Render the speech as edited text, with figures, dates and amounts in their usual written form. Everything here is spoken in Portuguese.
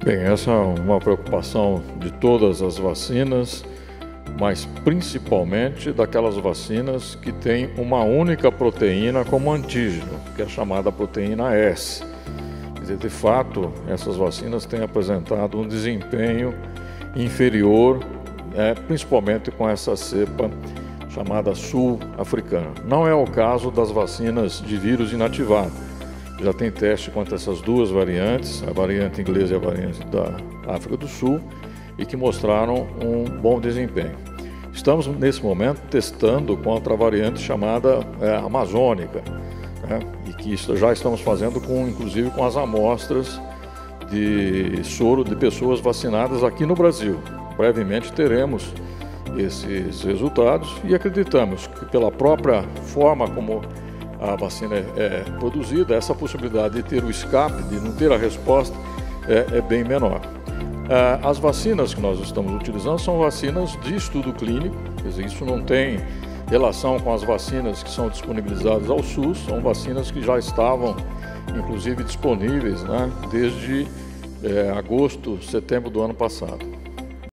Bem, essa é uma preocupação de todas as vacinas, mas principalmente daquelas vacinas que têm uma única proteína como antígeno, que é chamada proteína S. Quer dizer, de fato, essas vacinas têm apresentado um desempenho inferior, principalmente com essa cepa chamada sul-africana. Não é o caso das vacinas de vírus inativado. Já tem teste contra essas duas variantes, a variante inglesa e a variante da África do Sul, e que mostraram um bom desempenho. Estamos, nesse momento, testando contra a variante chamada amazônica, e que já estamos fazendo, inclusive, com as amostras de soro de pessoas vacinadas aqui no Brasil. Brevemente teremos esses resultados e acreditamos que, pela própria forma como a vacina é produzida, essa possibilidade de ter o escape, de não ter a resposta, é bem menor. As vacinas que nós estamos utilizando são vacinas de estudo clínico, quer dizer, isso não tem relação com as vacinas que são disponibilizadas ao SUS, são vacinas que já estavam, inclusive, disponíveis, desde agosto, setembro do ano passado.